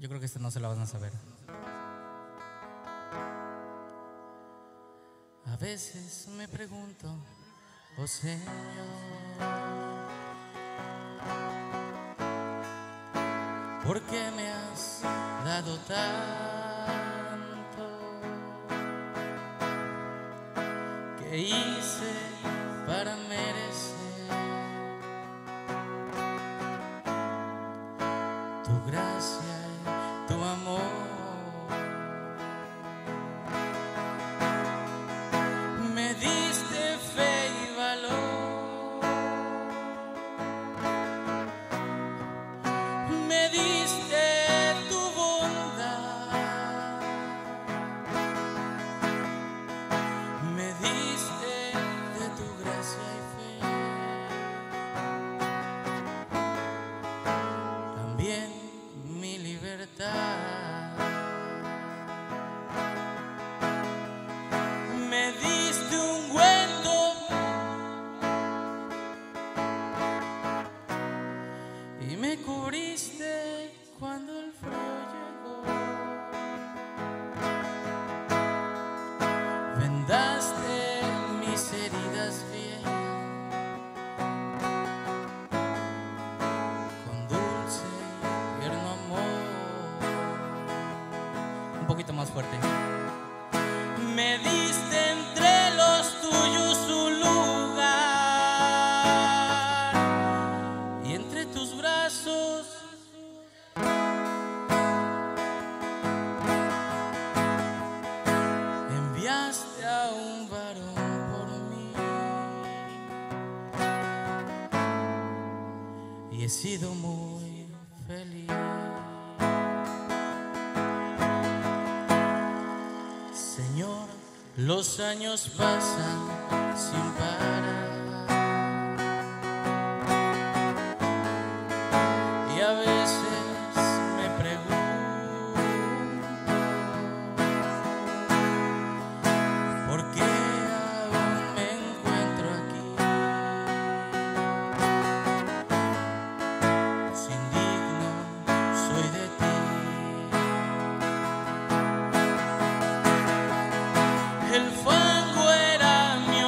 Yo creo que esta no se la van a saber. A veces me pregunto, oh Señor, ¿por qué me has dado tanto? ¿Qué hice para merecer tu gracia y tu amor? Me diste fe y valor, me diste tu bondad, me diste de tu gracia y fe, también mi libertad. Me diste ungüento y me cubriste cuando el frío llegó. Vendaste mis heridas bien con dulce y tierno amor. Un poquito más fuerte. Me diste entre los tuyos un lugar y entre tus brazos enviaste a un varón por mí y he sido muy feliz. Señor, los años pasan sin parar y a veces me pregunto ¿por qué aún me encuentro aquí? Si indigno soy de ti. El fango era mi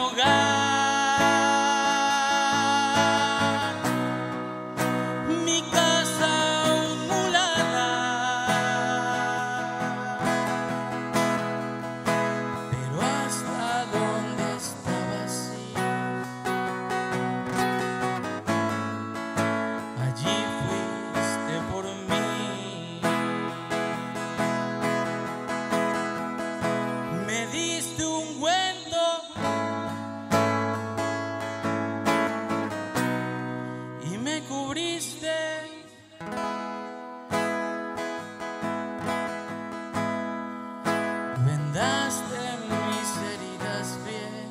hogar, mi casa un muladar, pero hasta donde estaba así, allí fuiste por mí. Me diste ungüento y me cubriste vendaste mis heridas bien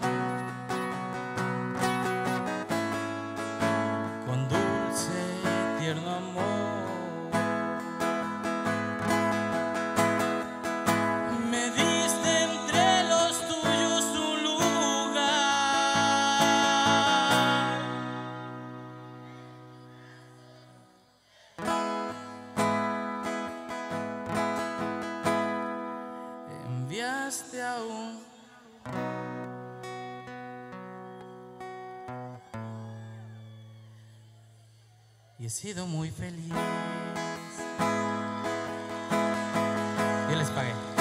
con dulce y tierno amor. Me diste entre los tuyos un lugar. Enviaste a un y he sido muy feliz. Yo les pagué.